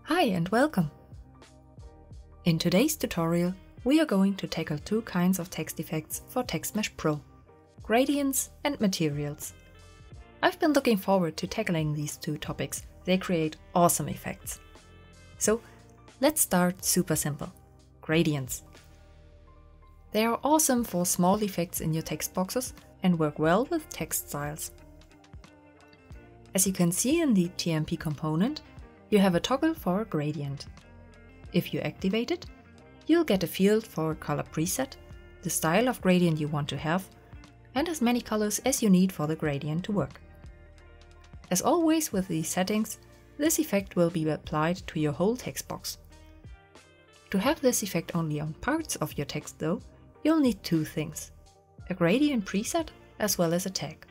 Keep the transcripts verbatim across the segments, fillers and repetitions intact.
Hi and welcome! In today's tutorial, we are going to tackle two kinds of text effects for TextMesh Pro: gradients and materials. I've been looking forward to tackling these two topics. They create awesome effects. So let's start super simple. Gradients. They are awesome for small effects in your text boxes and work well with text styles. As you can see in the T M P component, you have a toggle for a gradient. If you activate it, you'll get a field for a color preset, the style of gradient you want to have, and as many colors as you need for the gradient to work. As always with these settings, this effect will be applied to your whole text box. To have this effect only on parts of your text though, you'll need two things: a gradient preset as well as a tag.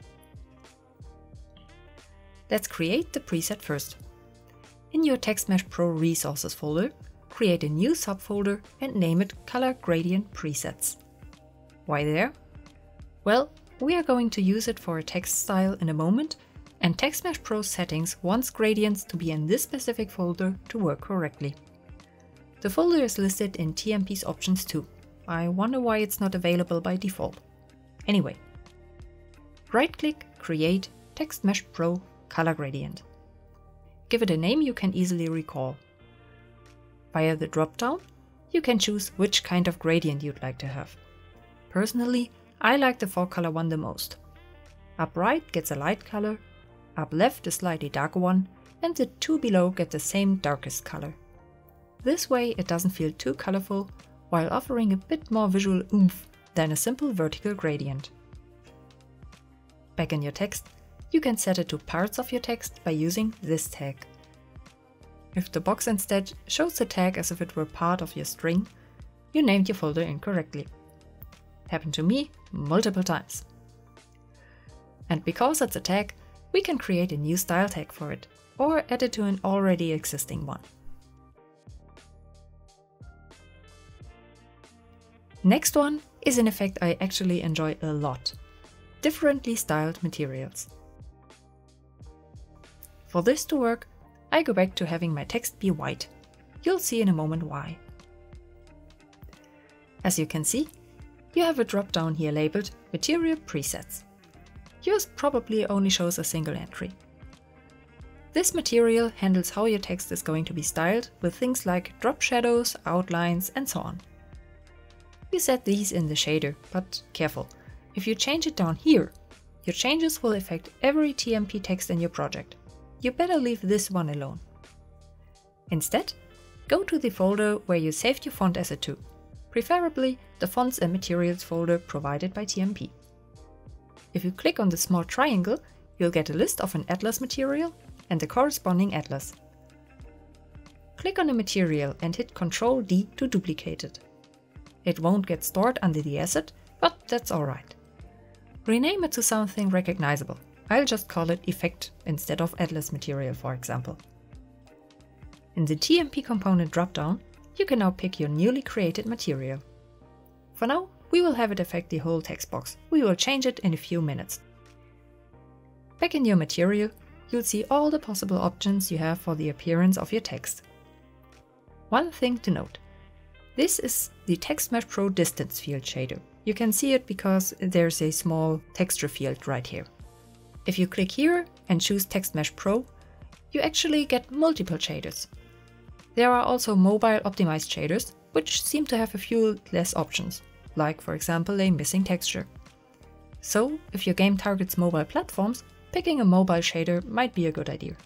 Let's create the preset first. In your TextMesh Pro resources folder, create a new subfolder and name it Color Gradient Presets. Why there? Well, we are going to use it for a text style in a moment, and TextMesh Pro settings wants gradients to be in this specific folder to work correctly. The folder is listed in T M P's options too. I wonder why it's not available by default. Anyway, right-click, create TextMesh Pro Color Gradient. Give it a name you can easily recall. Via the drop-down, you can choose which kind of gradient you'd like to have. Personally, I like the four color one the most. Up right gets a light color, up left a slightly darker one, and the two below get the same darkest color. This way it doesn't feel too colorful, while offering a bit more visual oomph than a simple vertical gradient. Back in your text, you can set it to parts of your text by using this tag. If the box instead shows the tag as if it were part of your string, you named your folder incorrectly. Happened to me multiple times. And because it's a tag, we can create a new style tag for it, or add it to an already existing one. Next one is an effect I actually enjoy a lot: differently styled materials. For this to work, I go back to having my text be white. You'll see in a moment why. As you can see, you have a drop-down here labeled Material Presets. Yours probably only shows a single entry. This material handles how your text is going to be styled with things like drop shadows, outlines, and so on. You set these in the shader, but careful, if you change it down here, your changes will affect every T M P text in your project. You better leave this one alone. Instead, go to the folder where you saved your font asset to, preferably the Fonts and Materials folder provided by T M P. If you click on the small triangle, you'll get a list of an atlas material and the corresponding atlas. Click on the material and hit control D to duplicate it. It won't get stored under the asset, but that's alright. Rename it to something recognizable. I'll just call it Effect instead of Atlas Material, for example. In the T M P component dropdown, you can now pick your newly created material. For now, we will have it affect the whole text box. We will change it in a few minutes. Back in your material, you'll see all the possible options you have for the appearance of your text. One thing to note: this is the TextMesh Pro Distance Field shader. You can see it because there's a small texture field right here. If you click here and choose TextMesh Pro, you actually get multiple shaders. There are also mobile optimized shaders, which seem to have a few less options, like for example a missing texture. So if your game targets mobile platforms, picking a mobile shader might be a good idea.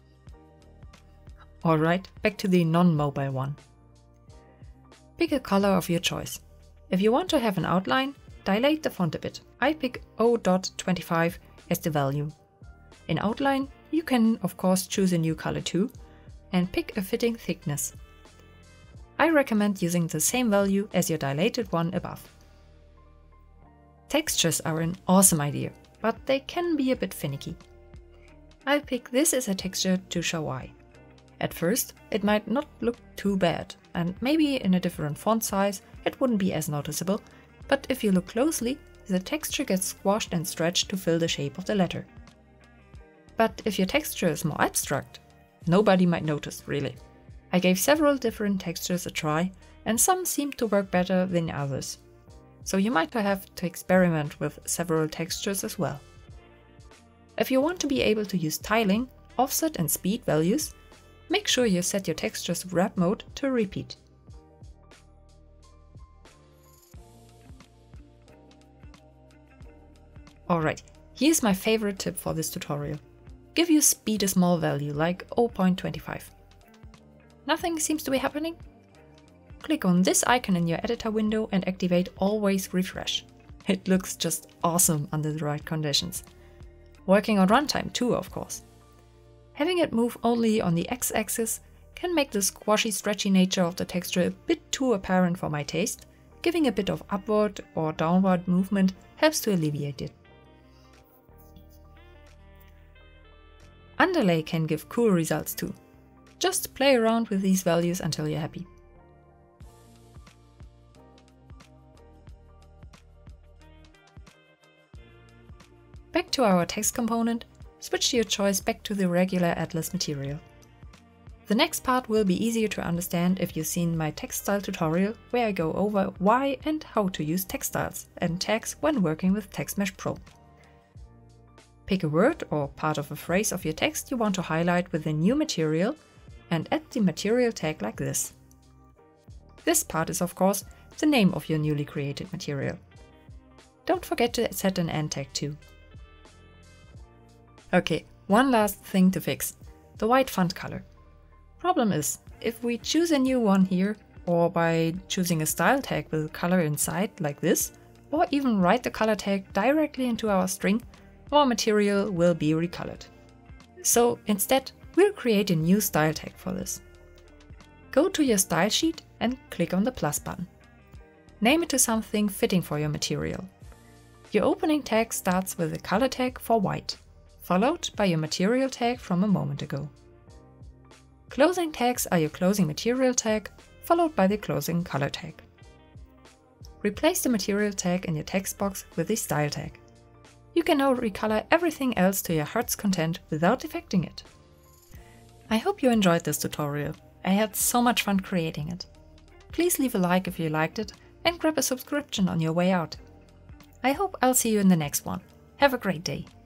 Alright, back to the non-mobile one. Pick a color of your choice. If you want to have an outline, dilate the font a bit. I pick zero point two five as the value. In outline, you can of course choose a new color too, and pick a fitting thickness. I recommend using the same value as your dilated one above. Textures are an awesome idea, but they can be a bit finicky. I'll pick this as a texture to show why. At first, it might not look too bad, and maybe in a different font size it wouldn't be as noticeable, but if you look closely, the texture gets squashed and stretched to fill the shape of the letter. But if your texture is more abstract, nobody might notice, really. I gave several different textures a try, and some seemed to work better than others. So you might have to experiment with several textures as well. If you want to be able to use tiling, offset and speed values, make sure you set your texture's wrap mode to repeat. Alright, here's my favorite tip for this tutorial. Give your speed a small value, like zero point two five. Nothing seems to be happening? Click on this icon in your editor window and activate Always Refresh. It looks just awesome under the right conditions. Working on runtime too, of course. Having it move only on the x-axis can make the squashy, stretchy nature of the texture a bit too apparent for my taste. Giving a bit of upward or downward movement helps to alleviate it. Underlay can give cool results too. Just play around with these values until you're happy. Back to our text component, switch your choice back to the regular Atlas material. The next part will be easier to understand if you've seen my text style tutorial, where I go over why and how to use text styles and tags when working with TextMesh Pro. Pick a word or part of a phrase of your text you want to highlight with a new material and add the material tag like this. This part is of course the name of your newly created material. Don't forget to set an end tag too. Okay, one last thing to fix, the white font color. Problem is, if we choose a new one here, or by choosing a style tag with color inside like this, or even write the color tag directly into our string, our material will be recolored. So instead, we'll create a new style tag for this. Go to your style sheet and click on the plus button. Name it to something fitting for your material. Your opening tag starts with a color tag for white, followed by your material tag from a moment ago. Closing tags are your closing material tag, followed by the closing color tag. Replace the material tag in your text box with the style tag. You can now recolor everything else to your heart's content without affecting it. I hope you enjoyed this tutorial. I had so much fun creating it. Please leave a like if you liked it and grab a subscription on your way out. I hope I'll see you in the next one. Have a great day.